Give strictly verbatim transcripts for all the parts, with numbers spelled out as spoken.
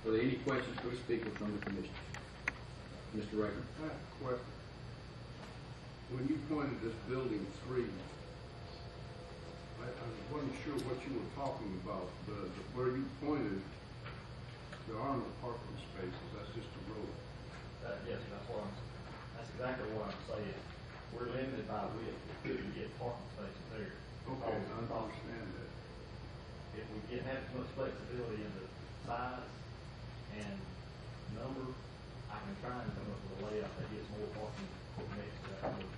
Are there any questions for the speaker from the commission? Mister Raker. I have a question. When you pointed this building three, I, I wasn't sure what you were talking about. The, the, where you pointed, there are no parking spaces. That's just a road. Uh, yes, that's what I'm, that's exactly what I'm saying. We're limited by width. We couldn't get parking spaces there. Okay, I understand that. If we get have as much flexibility in the size and number, I can try and come up with a layout that gets more parking next to that road.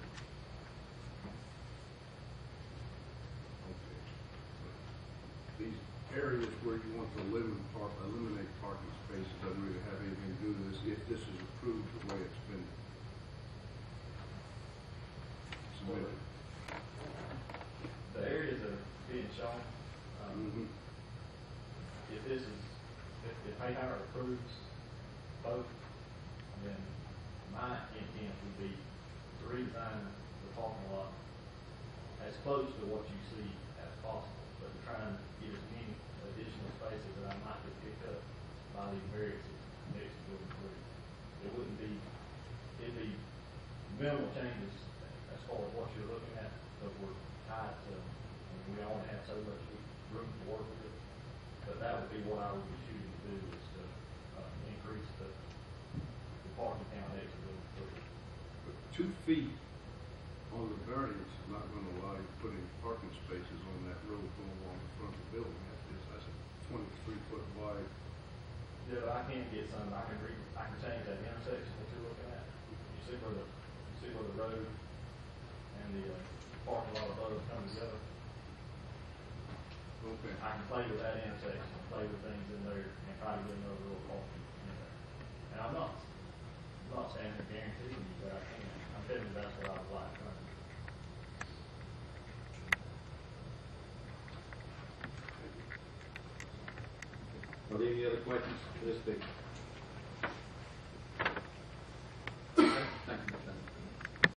Okay. These areas where you want to eliminate, park, eliminate parking spaces doesn't really have anything to do with this if this is approved the way it's been submitted. The areas that are being shown, um, Mm-hmm. if this is, if, if Hayhire approves both, then my intent would be to redesign the parking lot as close to what you see as possible, but to try and get as many additional spaces that I might get picked up by these variances next to building three. It wouldn't be, it'd be minimal changes as far as what you're looking at, but we're tied to, I mean, we only have so much room to work with. But that would be what I would be shooting to do, is to uh, increase the, the parking count next to building three. But two feet on the variance is not going to allow you to put any parking spaces on that road going along the front of the building. That's just, that's a twenty-three foot wide. Yeah, but I can get some, I can re, I can change that intersection that you're looking at. You see where the, you see where the road and the uh, parking lot above come together? Okay. I can play with that intersection, play with things in there, and try to get another little parking in there. And I'm not, I'm not saying to guarantee you that I can. I'm telling you that's what I would like to do. Are there any other questions for this speaker?